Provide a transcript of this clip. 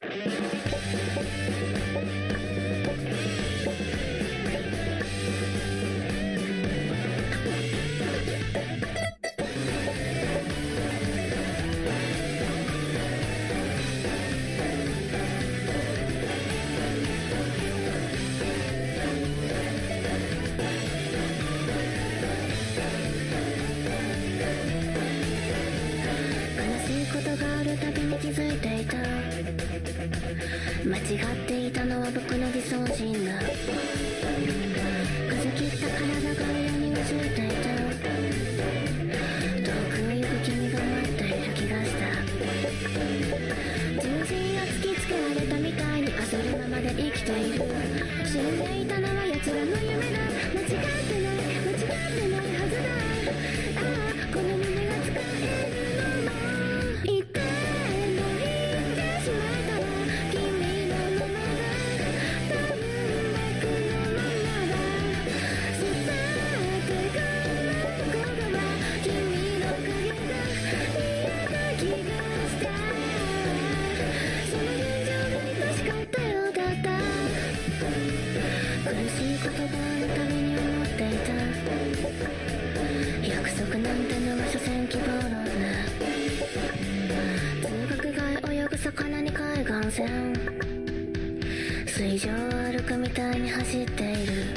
気づいていた。間違っていたのは僕の自尊心だ。風切った体が嫌にうついていた。遠く行く君が待っている気がした。十字を突きつけられたみたいに焦るままで生きている。死んでいたのは奴らの夢だ。間違ってないはずだ。ああ、この胸が使えるのも言って苦しい言葉のために思っていた。約束なんてのは所詮希望論だ。通学街泳ぐ魚に海岸線、水上を歩くみたいに走っている。